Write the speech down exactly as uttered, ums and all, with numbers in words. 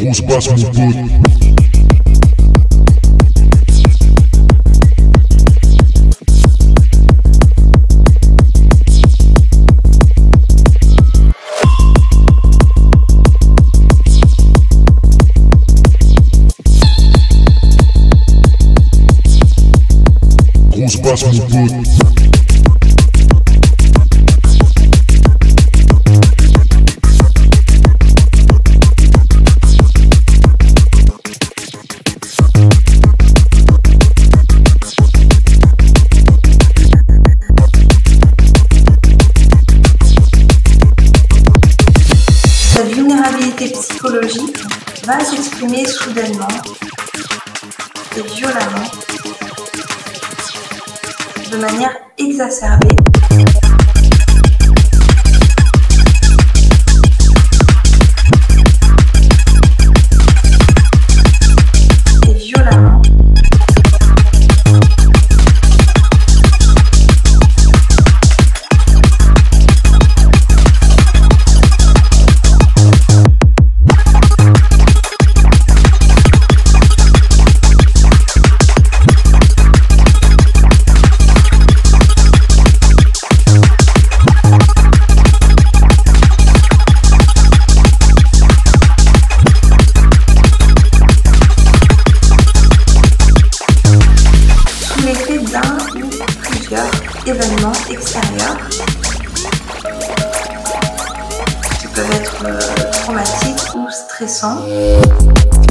Grosse basse, mon pote. Grosse basse, mon pote. Cette vulnérabilité psychologique va s'exprimer soudainement et violemment, de manière exacerbée. Et violemment. L'effet d'un ou plusieurs événements extérieurs qui peuvent être euh, traumatiques ou stressants.